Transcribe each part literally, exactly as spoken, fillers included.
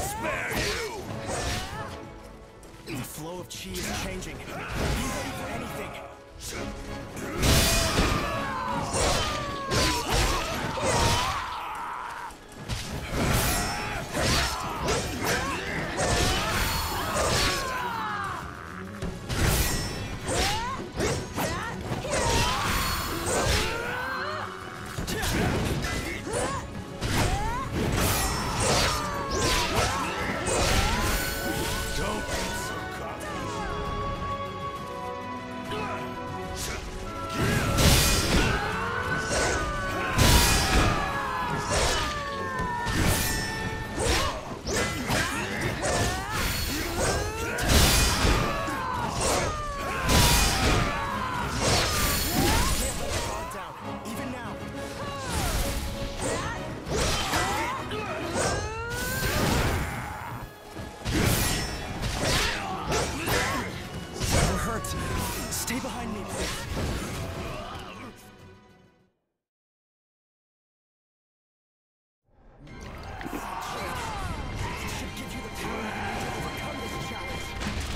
spare you! The flow of chi is changing. Be ready for anything. Stay behind me, please. It should give you the power you need to overcome this challenge.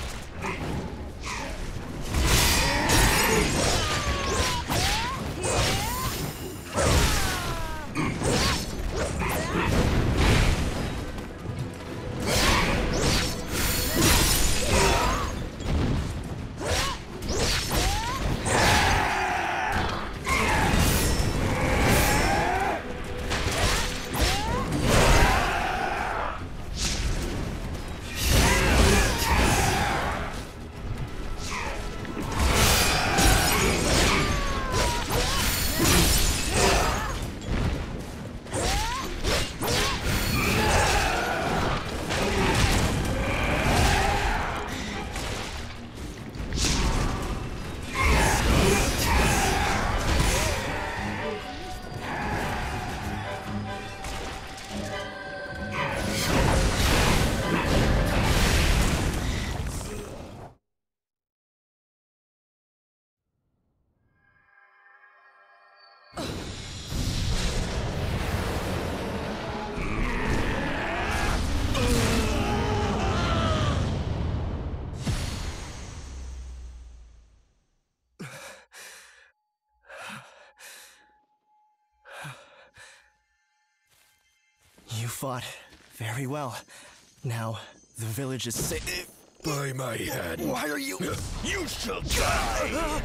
You fought very well. Now, the village is safe. By my hand. Why are you... You shall die!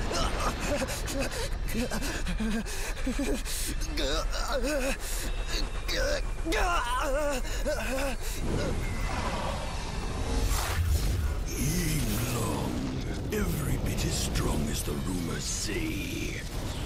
Yinglong, every bit as strong as the rumors say.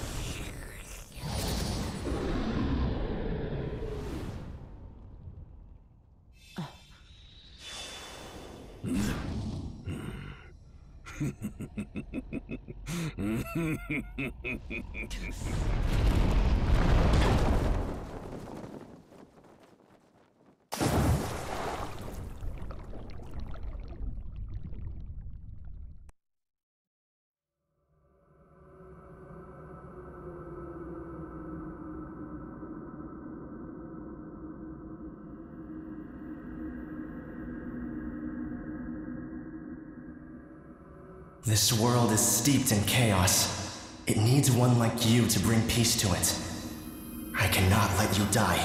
This world is steeped in chaos. It needs one like you to bring peace to it. I cannot let you die.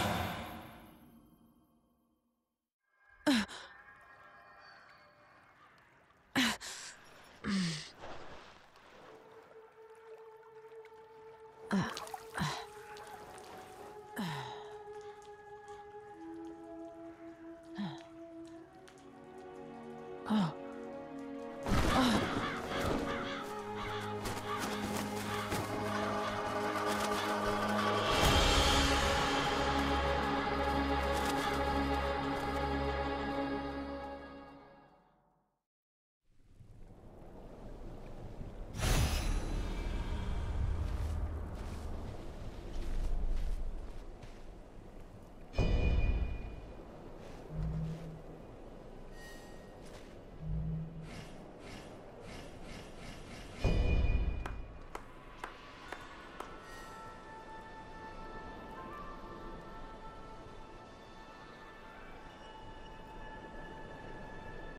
Oh.